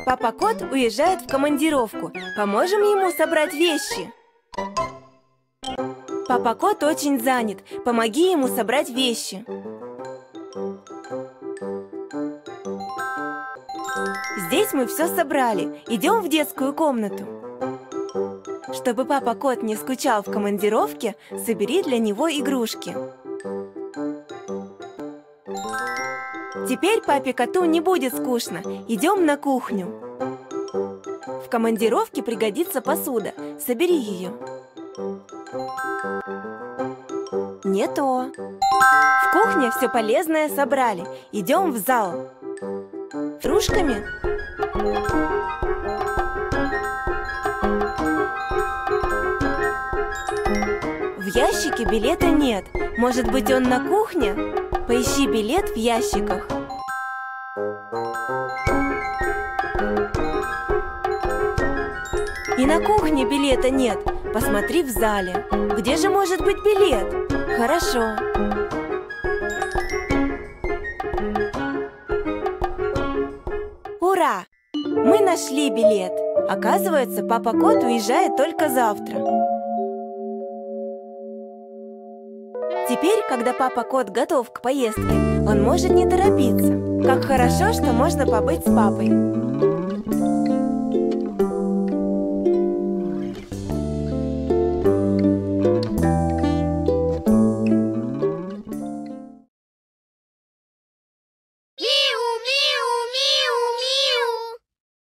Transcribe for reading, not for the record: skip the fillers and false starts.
Папа Кот уезжает в командировку. Поможем ему собрать вещи. Папа Кот очень занят. Помоги ему собрать вещи. Здесь мы все собрали. Идем в детскую комнату. Чтобы папа Кот не скучал в командировке, собери для него игрушки. Теперь папе Коту не будет скучно. Идем на кухню. В командировке пригодится посуда. Собери ее. Не то. В кухне все полезное собрали. Идем в зал. Кружками. В ящике билета нет. Может быть, он на кухне? Поищи билет в ящиках. И на кухне билета нет. Посмотри в зале. Где же может быть билет? Хорошо. Ура! Мы нашли билет. Оказывается, папа Кот уезжает только завтра. Теперь, когда папа Кот готов к поездке, он может не торопиться. Как хорошо, что можно побыть с папой.